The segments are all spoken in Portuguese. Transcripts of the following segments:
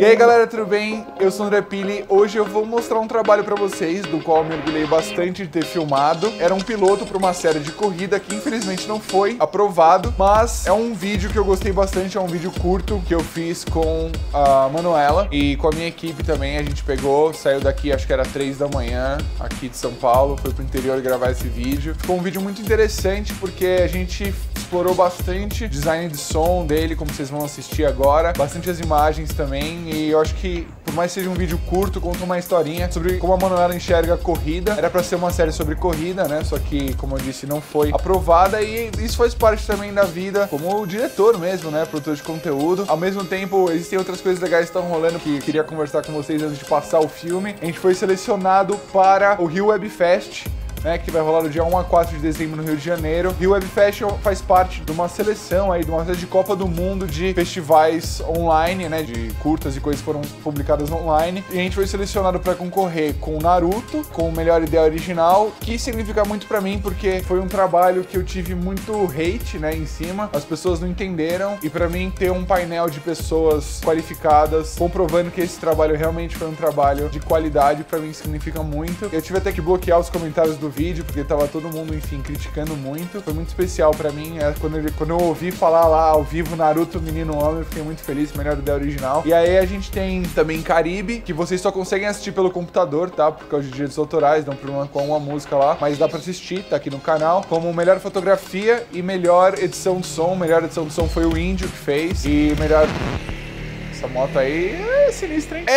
aí galera, tudo bem? Eu sou o André Pili. Hoje eu vou mostrar um trabalho pra vocês, do qual eu mergulhei bastante de ter filmado. Era um piloto pra uma série de corrida que infelizmente não foi aprovado, mas é um vídeo que eu gostei bastante, é um vídeo curto que eu fiz com a Manuela e com a minha equipe também. A gente pegou, saiu daqui, acho que era 3 da manhã, aqui de São Paulo, foi pro interior gravar esse vídeo. Ficou um vídeo muito interessante porque a gente explorou bastante o design de som dele, como vocês vão assistir agora, bastante as imagens também, e eu acho que, por mais que seja um vídeo curto, conta uma historinha sobre como a Manuela enxerga a corrida. Era pra ser uma série sobre corrida, né, só que, como eu disse, não foi aprovada, e isso faz parte também da vida como diretor mesmo, né, produtor de conteúdo. Ao mesmo tempo, existem outras coisas legais que estão rolando que eu queria conversar com vocês antes de passar o filme. A gente foi selecionado para o Rio Web Fest, né, que vai rolar do dia 1 a 4 de dezembro no Rio de Janeiro. Rio Web Fest faz parte de uma seleção aí, de uma série de Copa do Mundo de festivais online, né, de curtas e coisas que foram publicadas online. E a gente foi selecionado para concorrer com Naruto, com o melhor ideia original, que significa muito para mim porque foi um trabalho que eu tive muito hate, né, em cima. As pessoas não entenderam, e para mim ter um painel de pessoas qualificadas comprovando que esse trabalho realmente foi um trabalho de qualidade, para mim significa muito. Eu tive até que bloquear os comentários do vídeo, porque tava todo mundo, enfim, criticando muito. Foi muito especial pra mim, quando eu ouvi falar lá ao vivo Naruto Menino Homem, eu fiquei muito feliz, melhor ideia original. E aí a gente tem também Caribe, que vocês só conseguem assistir pelo computador, tá? Por causa de direitos autorais, dá um problema com uma música lá, mas dá pra assistir, tá aqui no canal. Como melhor fotografia e melhor edição de som. Melhor edição de som foi o Índio que fez, e melhor... Essa moto aí é sinistra, hein?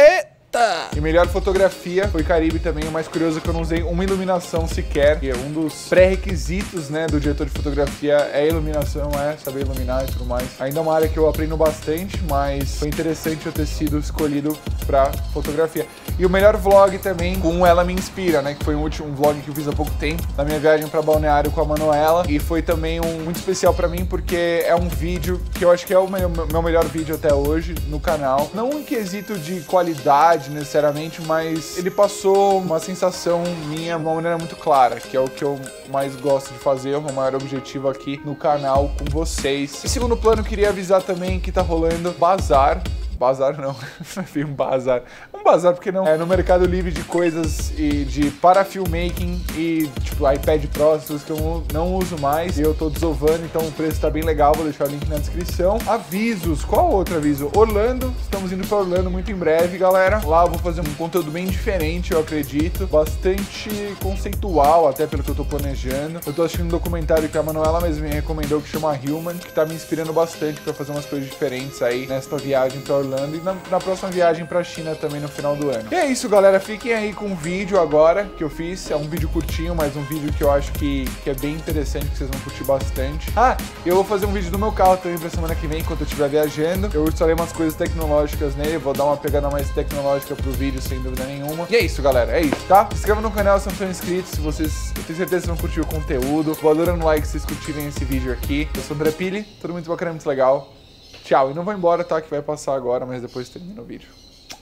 E melhor fotografia foi Caribe também. O mais curioso é que eu não usei uma iluminação sequer, que é um dos pré-requisitos, né, do diretor de fotografia, é a iluminação, é saber iluminar e tudo mais. Ainda é uma área que eu aprendo bastante, mas foi interessante eu ter sido escolhido pra fotografia. E o melhor vlog também, com Ela Me Inspira, né, que foi um vlog que eu fiz há pouco tempo, na minha viagem pra Balneário com a Manuela, e foi também muito especial pra mim, porque é um vídeo que eu acho que é o meu melhor vídeo até hoje no canal. Não em quesito de qualidade necessariamente, mas ele passou uma sensação minha de uma maneira muito clara, que é o que eu mais gosto de fazer, o meu maior objetivo aqui no canal com vocês. Em segundo plano, eu queria avisar também que tá rolando bazar não, um bazar porque não, é no Mercado Livre de coisas e de para filmmaking e tipo iPad Pro, coisas que eu não uso mais e eu tô desovando, então o preço tá bem legal, vou deixar o link na descrição. Avisos, qual outro aviso? Orlando, estamos indo pra Orlando muito em breve, galera. Lá eu vou fazer um conteúdo bem diferente, eu acredito, bastante conceitual até pelo que eu tô planejando. Eu tô assistindo um documentário que a Manuela mesmo me recomendou, que chama Human, que tá me inspirando bastante pra fazer umas coisas diferentes aí nesta viagem pra Orlando e na próxima viagem pra China também no final do ano. E é isso, galera, fiquem aí com o vídeo agora que eu fiz. É um vídeo curtinho, mas um vídeo que eu acho que é bem interessante, que vocês vão curtir bastante. Ah, eu vou fazer um vídeo do meu carro também pra semana que vem, enquanto eu estiver viajando. Eu instalei umas coisas tecnológicas nele, vou dar uma pegada mais tecnológica pro vídeo, sem dúvida nenhuma. E é isso, galera, é isso, tá? Se inscreva no canal se não estão inscritos, se vocês... Eu tenho certeza que vocês vão curtir o conteúdo. Vou adorando like se vocês curtirem esse vídeo aqui. Eu sou o André Pili, tudo muito bacana, muito legal. Tchau, e não vou embora, tá? Que vai passar agora, mas depois termina o vídeo.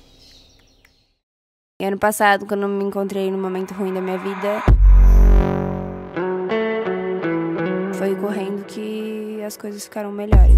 Ano passado, quando eu me encontrei num momento ruim da minha vida, foi correndo que as coisas ficaram melhores.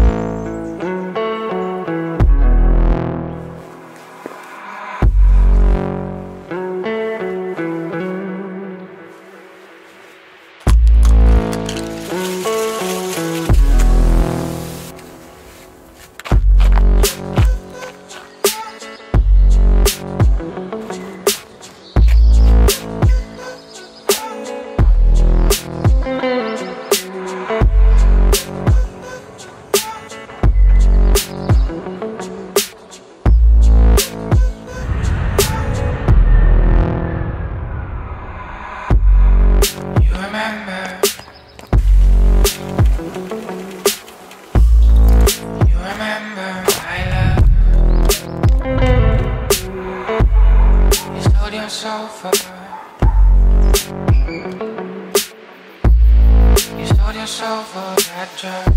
You sold yourself for that drug.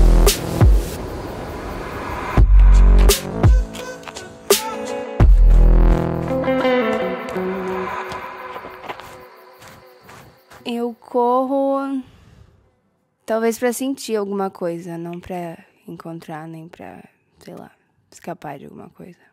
Eu corro talvez pra sentir alguma coisa, não pra encontrar, nem pra, sei lá, escapar de alguma coisa.